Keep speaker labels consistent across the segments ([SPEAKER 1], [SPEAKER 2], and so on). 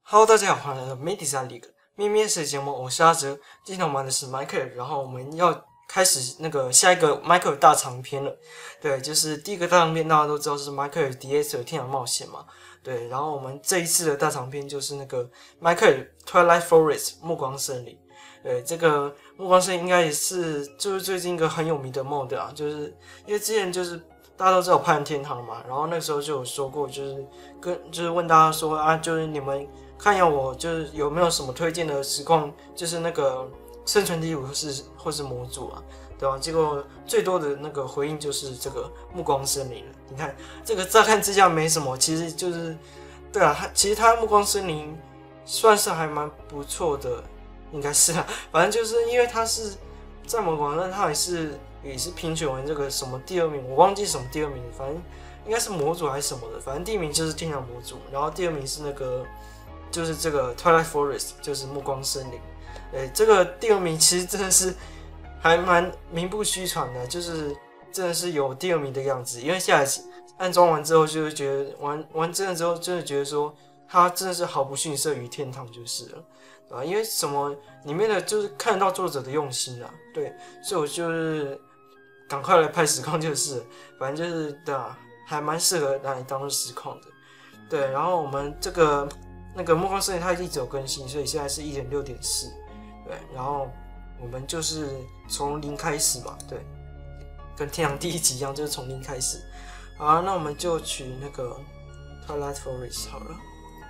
[SPEAKER 1] Hello，大家好，欢迎来到 Medisa League 咩咩式节目，我是阿哲。今天我们玩的是 Minecraft，然后我们要开始那个下一个 Minecraft 大长篇了。对，就是第一个大长篇大家都知道是 Minecraft DS 的天堂冒险嘛。对，然后我们这一次的大长篇就是那个 Minecraft Twilight Forest 暮光森林。对，这个暮光森林应该也是就是最近一个很有名的 mod 啊，就是因为之前就是大家都知道派天堂嘛，然后那时候就有说过，就是问大家说啊，就是你们看要我就是有没有什么推荐的实况，就是那个生存地图或是模组啊，对吧？结果最多的那个回应就是这个暮光森林了。你看这个乍看之下没什么，其实就是对啊，其实它暮光森林算是还蛮不错的，应该是啊，反正就是因为它是在某个网站，它也是评选为这个什么第二名，我忘记什么第二名，反正应该是模组还是什么的，反正第一名就是天堂模组，然后第二名是那个就是这个 Twilight Forest， 就是暮光森林。这个第二名其实真的是还蛮名不虚传的，就是真的是有第二名的样子，因为下来安装完之后，就会觉得玩真的之后，真的觉得说它真的是毫不逊色于天堂就是了。啊，因为什么里面的就是看得到作者的用心啊，对，所以我就是赶快来拍实况就是了，反正就是对啊，还蛮适合拿来当实况的，对，然后我们这个那个暮光森林它一直有更新，所以现在是 1.6.4， 对，然后我们就是从零开始嘛，对，跟天堂第一集一样，就是从零开始，好，那我们就取那个 Twilight Forest 好了。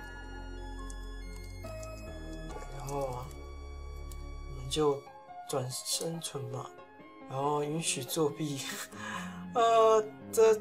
[SPEAKER 1] 然后我们就转生存嘛，然后允许作弊，这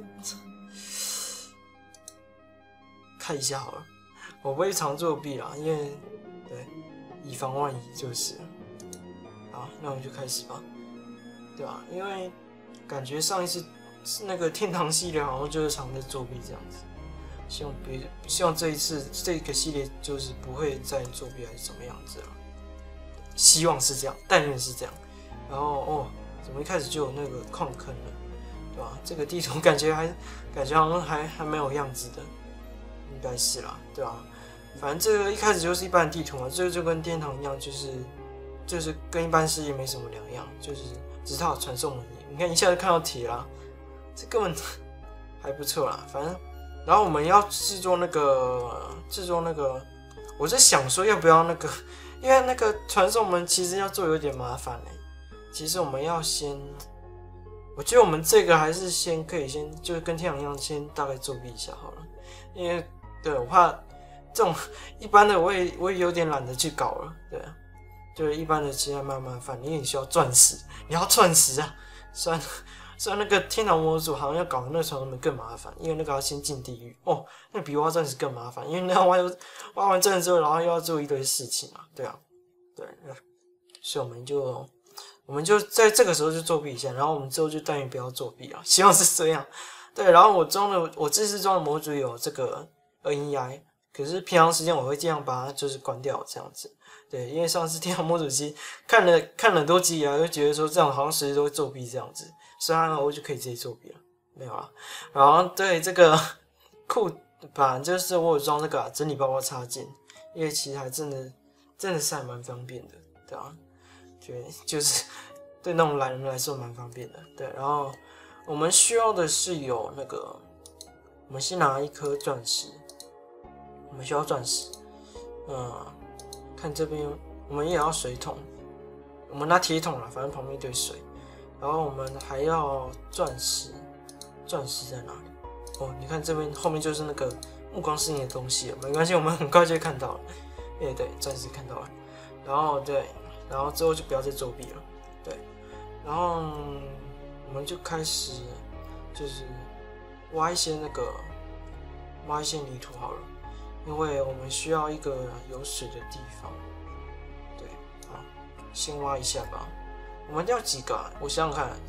[SPEAKER 1] 看一下好了，我不会常作弊啦，因为对，以防万一就是。好，那我们就开始吧，对吧？因为感觉上一次那个天堂系列好像就是常在作弊这样子。希望这一次这个系列就是不会再作弊还是怎么样子了，希望是这样，但愿是这样。然后怎么一开始就有那个矿坑了，对吧？这个地图感觉好像还没有样子的，应该是啦，对吧？反正这个一开始就是一般的地图嘛，这个就跟天堂一样，就是跟一般世界没什么两样，就是只是它有传送能力。你看一下就看到铁啦，这根本还不错啦，反正。然后我们要制作那个，我在想说要不要那个，因为那个传送门其实要做有点麻烦其实我们要先，我觉得我们这个还是可以先就是跟天堂一样，先大概作弊一下好了，因为对我怕这种一般的我也有点懒得去搞了，对啊，就是一般的其实还蛮麻烦，因为你需要钻石，你要钻石啊，虽然那个天堂模组好像要搞的那个传送门更麻烦，因为那个要先进地狱哦，那比挖钻石更麻烦，因为那样挖完钻石之后，然后又要做一堆事情啊，对啊，对，所以我们就在这个时候就作弊一下，然后我们之后就但愿不要作弊啊，希望是这样。对，然后我这次装的模组有这个 NEI， 可是平常时间我会尽量把它就是关掉这样子。对，因为上次天堂模组机看了很多集啊，就觉得说这样好像随时都会作弊这样子。所以我就可以直接作弊了，没有啦。然后对这个库板就是我有装那个整理包包插件，因为其实还真的是还蛮方便的，对啊，就是对那种懒人来说蛮方便的，对。然后我们需要的是有那个，我们先拿一颗钻石，我们需要钻石，看这边我们也要水桶，我们拿铁桶啦，反正旁边一堆水。然后我们还要钻石，钻石在哪里？哦，你看这边后面就是那个暮光森林的东西了，没关系，我们很快就会看到了。对，钻石看到了。然后然后之后就不要再作弊了。对，然后我们就开始就是挖一些泥土好了，因为我们需要一个有水的地方。对，好，先挖一下吧。我们要几个我想想看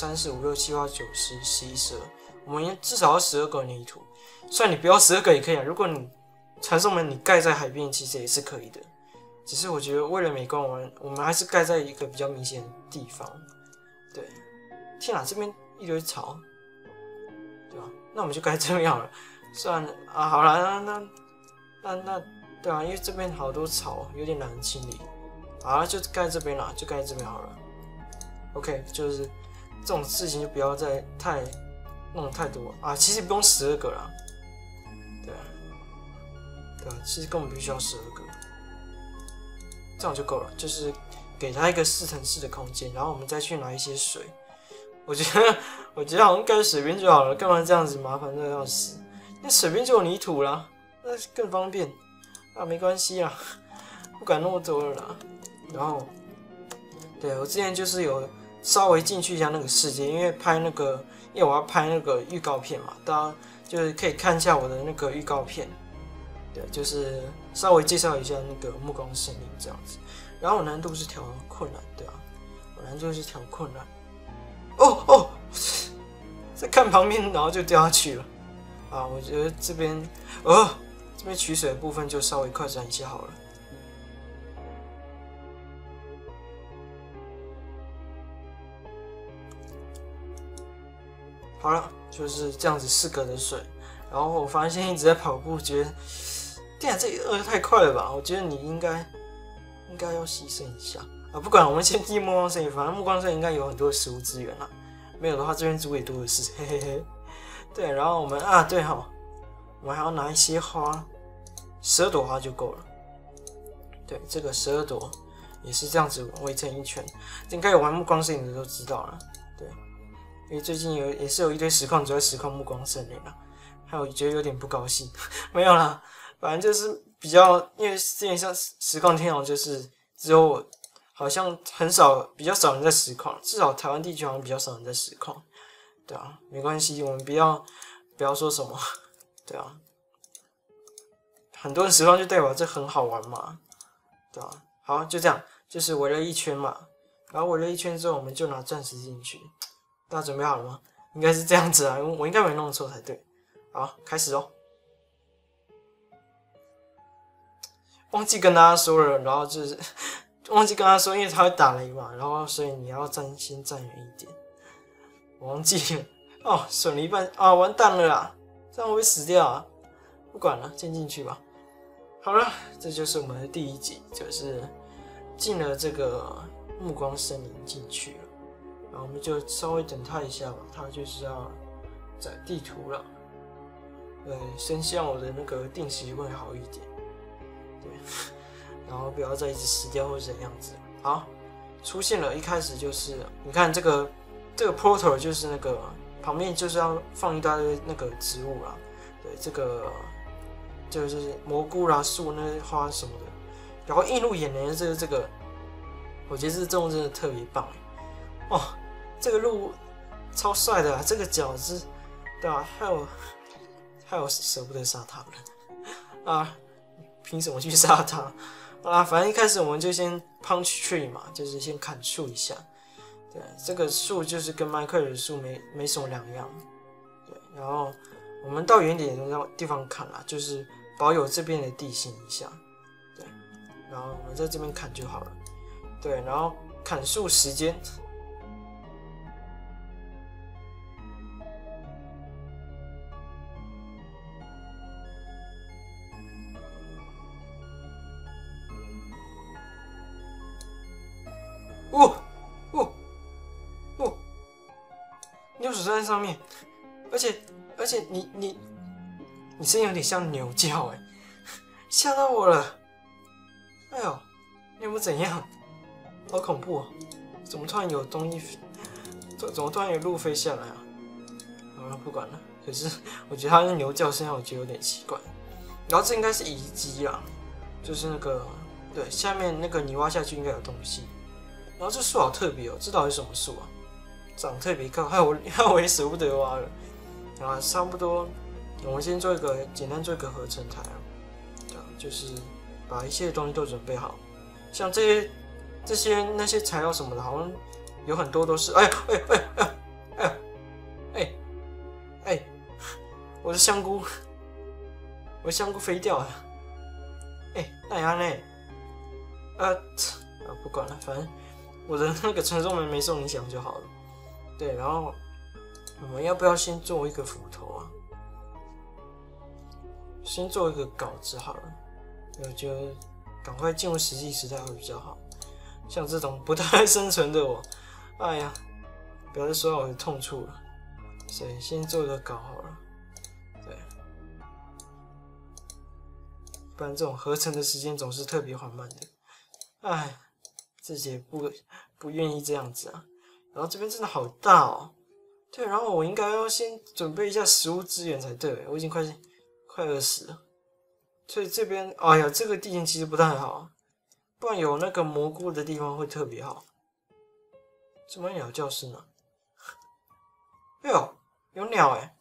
[SPEAKER 1] ，1、2、3、4、5、6、7、8、9、10、11、12，我们至少要12个泥土。虽然你不要12个也可以啊，如果你传送门你盖在海边，其实也是可以的。只是我觉得为了美观，我们还是盖在一个比较明显的地方。对，天哪，这边一堆草，对吧？那我们就盖这边好了。算了啊，好了，那对啊，因为这边好多草，有点难清理。好了，就盖这边啦，就盖这边好了。OK， 就是这种事情就不要再弄太多啊。其实不用12个啦，对啊，其实根本不需要12个，这样就够了。就是给它一个4乘4的空间，然后我们再去拿一些水。我觉得好像盖水边就好了，干嘛这样子麻烦的要死？那水边就有泥土啦，那更方便啊，没关系啦，不管那么多了啦。然后，对我之前就是有稍微进去一下那个世界，因为我要拍那个预告片嘛，大家就是可以看一下我的那个预告片，对，就是稍微介绍一下那个暮光森林这样子。然后我难度是调困难，对啊，我难度是调困难。哦，在看旁边，然后就掉下去了啊！我觉得这边取水的部分就稍微快转一下好了。好了，就是这样子4格的水。然后我发现一直在跑步，觉得，天啊，这饿得太快了吧！我觉得你应该要牺牲一下啊！不管，我们先进暮光森林，反正暮光森林应该有很多的食物资源啦。没有的话，这边猪也多的是，嘿嘿嘿。对，然后我们对哈，我们还要拿一些花，12朵花就够了。对，这个12朵也是这样子围成一圈。应该有玩暮光森林的都知道了，对。因为最近也是有一堆实况主在实况暮光森林啦，还有觉得有点不高兴，没有啦，反正就是比较，因为之前像实况天王就是只有我。好像比较少人在实况，至少台湾地区好像比较少人在实况，对啊，没关系，我们不要说什么，对啊，很多人实况就代表这很好玩嘛，对啊，好，就这样，就是围了一圈嘛，然后围了一圈之后，我们就拿钻石进去，大家准备好了吗？应该是这样子啊，我应该没弄错才对，好，开始哦。忘记跟大家说了，然后就是忘记跟他说，因为他会打雷嘛，然后所以你要先站远一点。我忘记了哦，损了一半啊，完蛋了啦！这样我会死掉啊！不管了，先进去吧。好了，这就是我们的第1集，就是进了这个暮光森林进去了，然后我们就稍微等他一下吧，他就是要载地图了。对，先希望我的那个定时会好一点。对。然后不要再一直死掉或者怎样子。好，出现了，一开始就是你看这个 portal 就是那个旁边就是要放一大堆那个植物啦，对，这个就是蘑菇啦、树那些花什么的。然后映入眼帘的这个，我觉得这动物真的特别棒哦，这个鹿超帅的啊，这个角子，对吧？害我舍不得杀它了啊！凭什么去杀它？反正一开始我们就先 punch tree 嘛，就是先砍树一下。对，这个树就是跟迈克尔的树没什么两样。对，然后我们到远点的地方砍啦，就是保有这边的地形一下。对，然后我们在这边砍就好了。对，然后砍树时间。牛鼠站在上面，而且你声音有点像牛叫哎，吓到我了！哎呦，你有没有怎样？好恐怖哦！怎么突然有东西？怎么突然有鹿飞下来啊？好了，不管了。可是我觉得它的牛叫声，我觉得有点奇怪。然后这应该是遗迹啦，就是那个对，下面那个你挖下去应该有东西。然后这树好特别哦，这到底是什么树啊？长得特别高，害我也舍不得挖了。啊，差不多，我们先简单做一个合成台啊，就是把一切东西都准备好，像那些材料什么的，好像有很多都是，我的香菇飞掉了，那样呢？不管了，反正我的那个传送门没受影响就好了。对，然后我们要不要先做一个斧头啊？先做一个镐子好了。 我觉得赶快进入实际时代会比较好。像这种不太爱生存的我，哎呀，不要再说到我的痛处了。所以先做个稿好了，对，不然这种合成的时间总是特别缓慢的。哎，自己也不愿意这样子啊。然后这边真的好大哦。对，然后我应该要先准备一下食物资源才对，我已经快饿死了。所以这边，哎呀，这个地形其实不太好，不然有那个蘑菇的地方会特别好。怎么鸟叫声呢？哎呦，有鸟哎，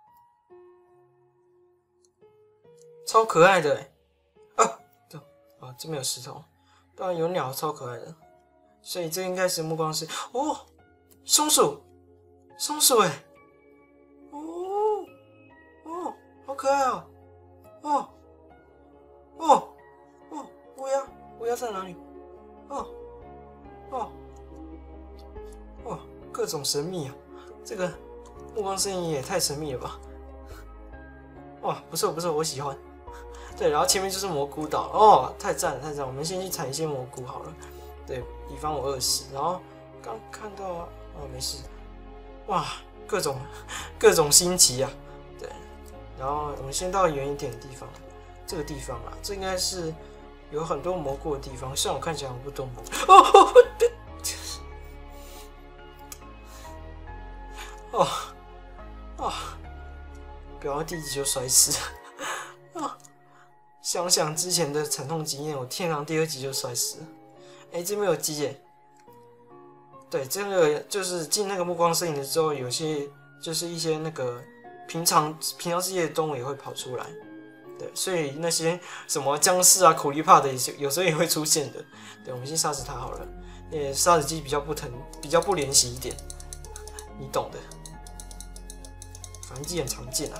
[SPEAKER 1] 超可爱的哎！这边有石头，当然有鸟，超可爱的。所以这应该是目光是哦，松鼠哎，哦，好可爱哦，乌鸦在哪里？各种神秘啊，这个目光声音也太神秘了吧！哇，不错，我喜欢。对，然后前面就是蘑菇岛哦，太赞了！我们先去采一些蘑菇好了，对，以防我饿死。然后刚看到没事，哇，各种新奇啊，对。然后我们先到远一点的地方，这个地方啊，这应该是有很多蘑菇的地方，虽然我看起来很不懂蘑菇。不要第一集就摔死想想之前的惨痛经验，我天堂第2集就摔死了。这边有鸡耶。对，这个就是进那个目光摄影的时候，有些就是一些那个平常世界的动物也会跑出来。对，所以那些什么僵尸啊、苦力怕的有时候也会出现的。对，我们先杀死它好了。杀死机比较不怜惜一点，你懂的。反击很常见啊。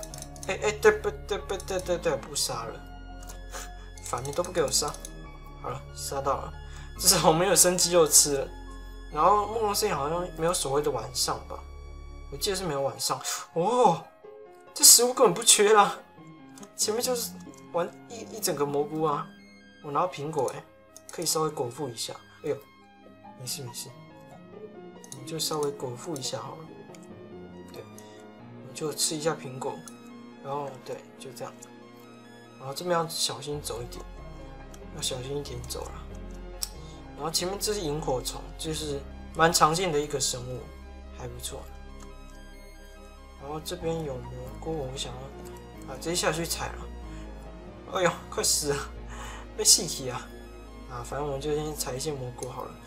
[SPEAKER 1] 对，不杀了。反正都不给我杀。好了，杀到了，至少我没有生鸡肉吃了。然后目光摄影好像没有所谓的晚上吧，我记得是没有晚上。这食物根本不缺啦，前面就是玩一整个蘑菇啊。我拿到苹果可以稍微果腹一下。哎呦，没事，你就稍微果腹一下好了。对，我就吃一下苹果，然后对，就这样。然后这边要小心走一点，要小心一点走了。然后前面这是萤火虫，就是蛮常见的一个生物，还不错。然后这边有蘑菇，我想要直接下去采了。哎呦，快死了，被气体啊！反正我们就先采一些蘑菇好了。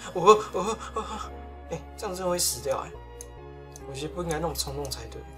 [SPEAKER 1] 这样真的会死掉我觉得不应该那么冲动才对。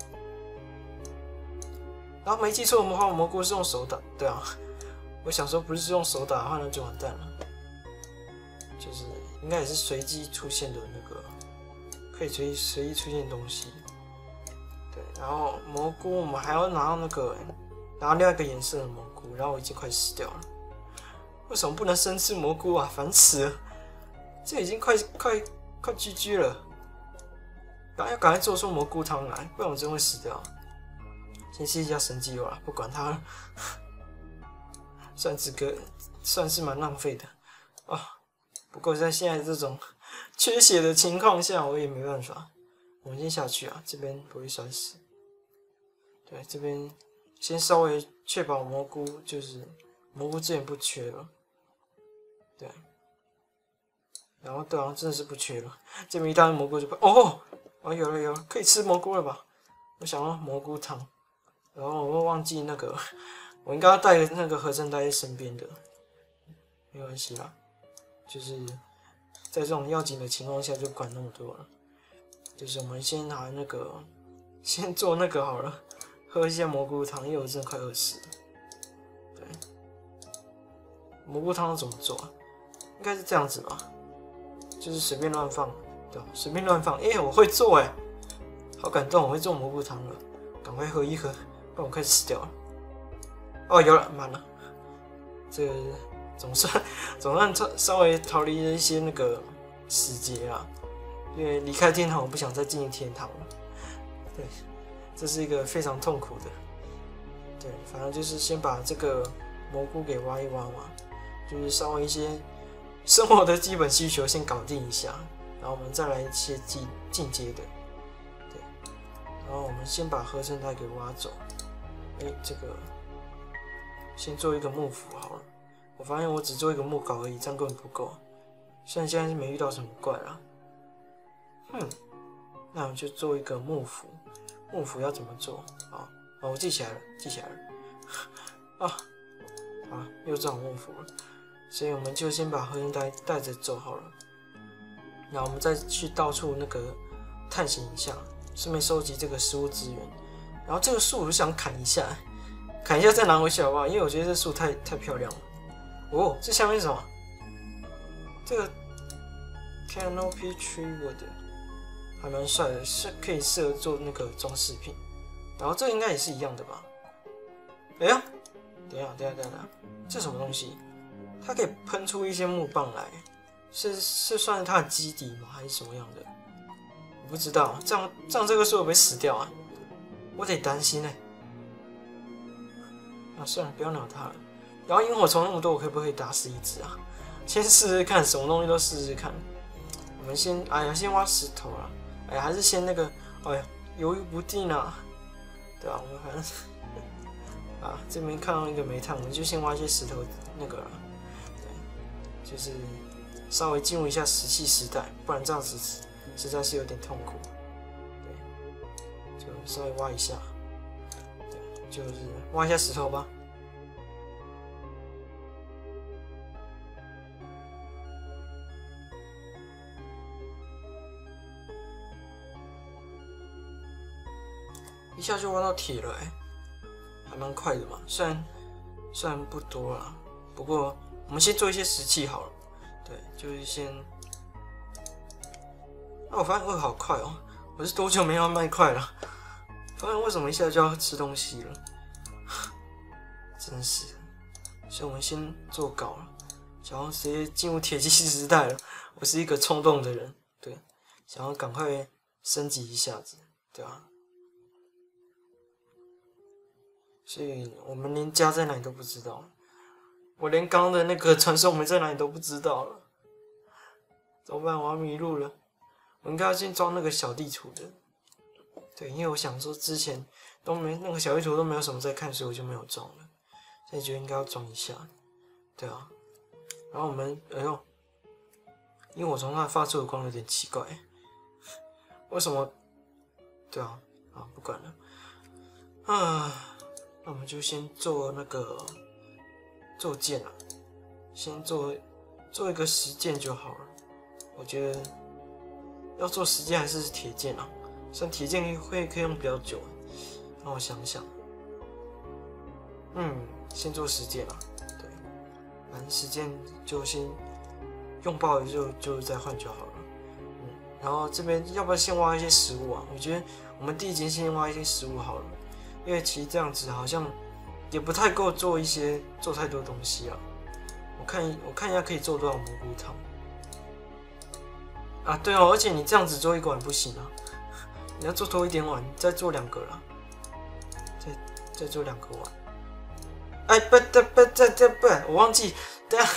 [SPEAKER 1] 然后没记错的话，蘑菇是用手打，对啊。我想说不是用手打的话，那就完蛋了。就是应该也是随机出现的那个，可以随意出现的东西。对，然后蘑菇我们还要拿到拿另外一个颜色的蘑菇，然后我已经快死掉了。为什么不能生吃蘑菇啊？烦死了！这已经快 GG 了。要赶快做出蘑菇汤来，不然我真会死掉。先吃一下神鸡肉啦，不管它了。算是蛮浪费的不过在现在这种缺血的情况下，我也没办法。我们先下去啊，这边不会摔死。对，这边先稍微确保蘑菇资源不缺了。对，然后对啊，真的是不缺了。这边一大堆蘑菇就有了，可以吃蘑菇了吧？我想要蘑菇汤，然后我又忘记我应该要带那个合成袋在身边的，没关系啦。就是在这种要紧的情况下，就管那么多了。就是我们先拿先做好了，喝一些蘑菇汤，因为我真的快饿死了。对，蘑菇汤怎么做啊？应该是这样子吧，就是随便乱放，对吧？随便乱放，我会做好感动，我会做蘑菇汤了，赶快喝一喝，不然我快死掉了。有了，满了，这个总算稍微逃离了一些死结啊。因为离开天堂，我不想再进入天堂了。对，这是一个非常痛苦的。对，反正就是先把这个蘑菇给挖一挖嘛。 就是稍微一些生活的基本需求先搞定一下，然后我们再来一些进阶的。对，然后我们先把合成台给挖走。这个先做一个幕府好了。我发现我只做一个木镐而已，这样根本不够。虽然现在是没遇到什么怪啦。那我就做一个幕府。幕府要怎么做？我记起来了。又找幕府了。所以我们就先把合成台带着走好了。然后我们再去到处那个探险一下，顺便收集这个食物资源。然后这个树我就想砍一下再拿回去好不好？因为我觉得这树太漂亮了。这下面是什么？这个 Canopy Tree Wood 还蛮帅的，是可以适合做那个装饰品。然后这个应该也是一样的吧？等一下，这什么东西？它可以喷出一些木棒来，是算是它的基底吗？还是什么样的？我不知道。这样这个树会不会死掉啊？我得担心算了，不要鸟它了。然后萤火虫那么多，我可不可以打死一只啊？先试试看，什么东西都试试看。我们先挖石头啦。还是先那个，犹豫不定啊。对吧？我们反正这边看到一个煤炭，我们就先挖一些石头那个啦。对，就是稍微进入一下石器时代，不然这样子实在是有点痛苦。对，就稍微挖一下。对，就是挖一下石头吧。一下就挖到铁了还蛮快的嘛。虽然不多啦，不过我们先做一些石器好了。对，就是先。我发现好快哦！我是多久没有卖快了？发现为什么一下就要吃东西了？真是。所以我们先做镐了，想要直接进入铁器时代了。我是一个冲动的人，对，想要赶快升级一下子，对吧？所以我们连家在哪里都不知道，我连刚刚的那个传送门在哪里都不知道了，怎么办？我要迷路了。我应该要先装那个小地图的，对，因为我想说之前都没那个小地图都没有什么在看，所以我就没有装了。所以觉得应该要装一下，对啊。然后我们，萤火虫它发出的光有点奇怪，为什么？对啊，不管了，那我们就先做那个做剑了，先做一个石剑就好了。我觉得要做石剑还是铁剑啊，虽然铁剑可以用比较久。让我想想，先做石剑啊，对，反正石剑就先用爆了就再换就好了。然后这边要不要先挖一些食物啊？我觉得我们第一集先挖一些食物好了。因为其实这样子好像也不太够做太多东西啊。我看一下可以做多少蘑菇汤啊？对哦，而且你这样子做一个碗不行啊，你要做多一点碗，再做2个啦，再做2个碗。不，我忘记，等下，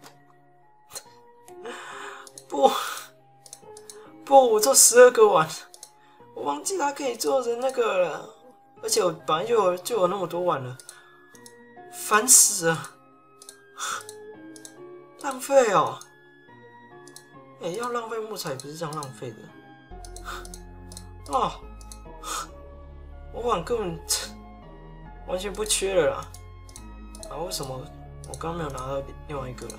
[SPEAKER 1] 不，我做12个碗，我忘记它可以做成那个了。而且我本来就有那么多碗了，烦死了，浪费哦！要浪费木材不是这样浪费的我碗根本完全不缺了啦！为什么我刚刚没有拿到另外一个来？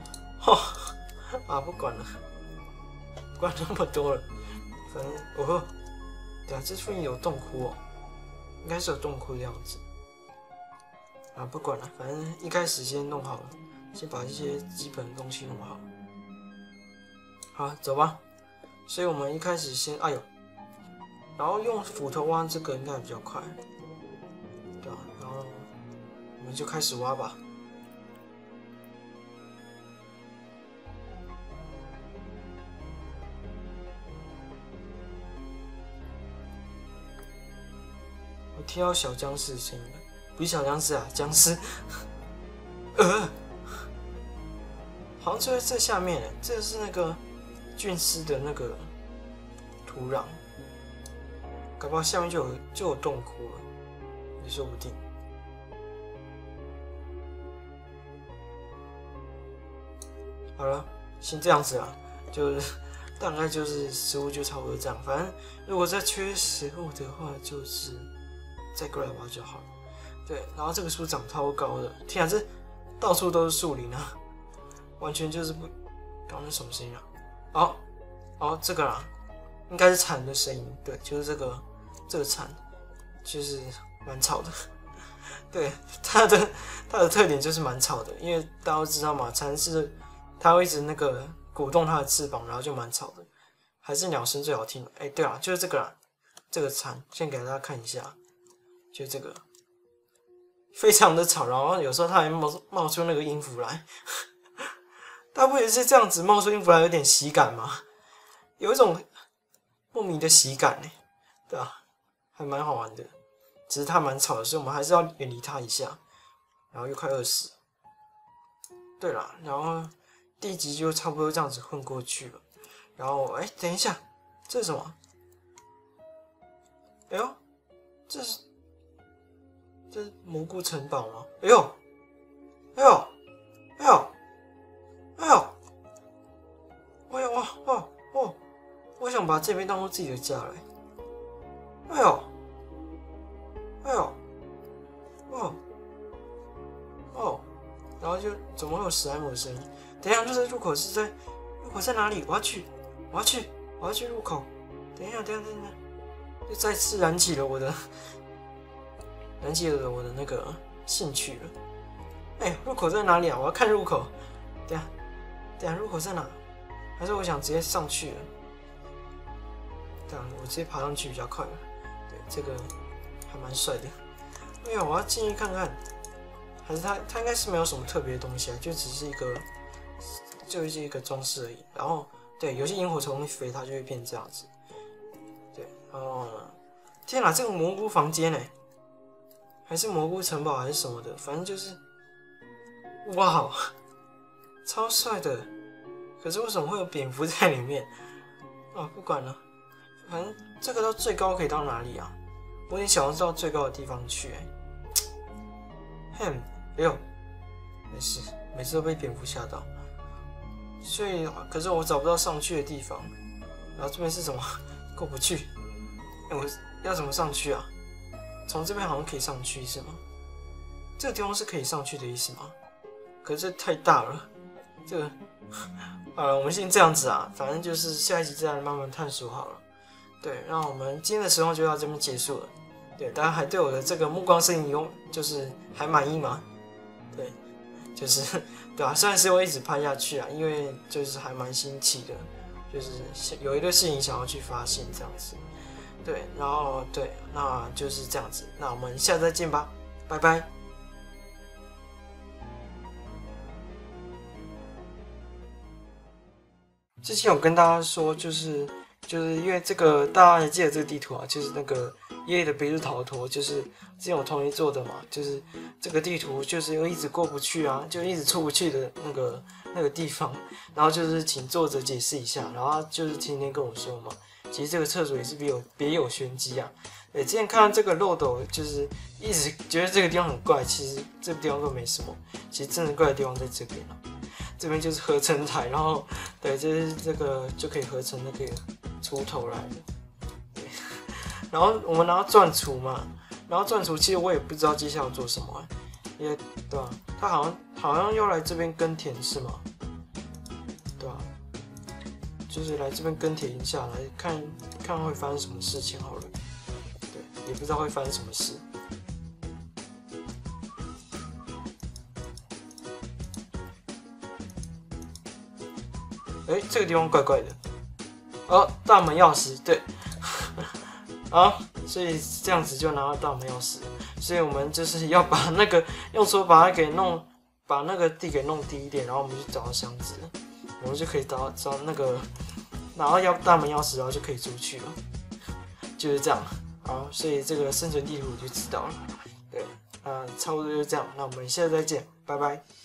[SPEAKER 1] 不管了，不管那么多了，反正对啊，这附近有洞窟哦。应该是有洞窟的样子不管了，反正一开始先弄好了，先把一些基本的东西弄好。好，走吧。所以我们一开始先然后用斧头挖这个应该比较快，对吧？然后我们就开始挖吧。听到小僵尸的声音了，不是小僵尸啊，僵尸。 好像就在这下面，这是那个菌丝的那个土壤，搞不好下面就有洞窟了，也说不定。好了，先这样子啦，就是大概就是食物就差不多这样。反正如果再缺食物的话，就是再过来挖就好了。对，然后这个树长超高的，天啊，这到处都是树林啊，完全就是不，刚刚是什么声音啊？哦，这个啦，应该是蝉的声音，对，就是这个蝉，就是蛮吵的。对，它的特点就是蛮吵的，因为大家都知道嘛，蝉是它会一直那个鼓动它的翅膀，然后就蛮吵的。还是鸟声最好听。哎，对啊，就是这个啦，这个蝉，先给大家看一下，就这个，非常的吵，然后有时候它还冒出那个音符来。它不也是这样子冒出音符来，有点喜感吗？有一种莫名的喜感呢，对吧？还蛮好玩的，只是它蛮吵的，所以我们还是要远离它一下。然后又快20了。对啦，然后第一集就差不多这样子混过去了。然后，哎，等一下，这是什么？哎呦，这是蘑菇城堡吗？哎呦，哎呦，哎呦，哎呦，哎呦，哦，我想把这边当做自己的家嘞。哎呦，哎呦，哦，然后就怎么会有史莱姆的声音？等一下，就是入口在哪里？我要去入口。等一下，就再次燃起了我的那个兴趣了。哎，入口在哪里啊？我要看入口。等一下，入口在哪？还是我想直接上去了？这样我直接爬上去比较快了。对，这个还蛮帅的。哎呀，我要进去看看。还是它应该是没有什么特别的东西啊，就只是就是一个装饰而已。然后对，有些萤火虫一飞，它就会变这样子。对，天哪，这个蘑菇房间哎，还是蘑菇城堡还是什么的，反正就是，哇，超帅的。可是为什么会有蝙蝠在里面？啊，不管了，反正这个到最高可以到哪里啊？我有点想要到最高的地方去哎。哎呦，没事，每次都被蝙蝠吓到。所以，可是我找不到上去的地方。然后这边是什么？过不去。哎，我要怎么上去啊？从这边好像可以上去是吗？这个地方是可以上去的意思吗？可是这太大了，这个，我们先这样子啊，反正就是下一集再来慢慢探索好了。对，那我们今天的时光就到这边结束了。对，大家还对我的这个目光摄影就是还满意吗？对，就是对啊，虽然是我一直拍下去啊，因为就是还蛮新奇的，就是有一个事情想要去发现这样子。对，然后对，那就是这样子，那我们下次再见吧，拜拜。之前有跟大家说，就是因为这个大家还记得这个地图啊，就是那个爷爷的别墅逃脱，就是之前我同意做的嘛，就是这个地图就是又一直过不去啊，就一直出不去的那个地方，然后就是请作者解释一下，然后他就是天天跟我说嘛，其实这个厕所也是别有玄机啊。对，之前看到这个漏斗，就是一直觉得这个地方很怪，其实这个地方都没什么，其实真的怪的地方在这边啊。这边就是合成台，然后对，这个就可以合成那个锄头来了。对，然后我们拿到钻锄嘛，然后钻锄其实我也不知道接下来要做什么，因为对吧？他好像要来这边耕田是吗？对吧？就是来这边耕田一下，来看会发生什么事情好了。对，也不知道会发生什么事。哎，这个地方怪怪的。哦，大门钥匙，对。好，所以这样子就拿到大门钥匙。所以我们就是要把那个用手把那个地给弄低一点，然后我们就找到箱子，我们就可以找那个拿到大门钥匙，然后就可以出去了。就是这样。好，所以这个生存地图我就知道了。对，差不多就是这样。那我们下次再见，拜拜。